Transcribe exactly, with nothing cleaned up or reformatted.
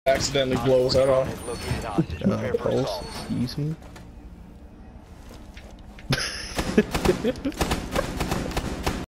accidentally blows that off. Uh, pulse, excuse me.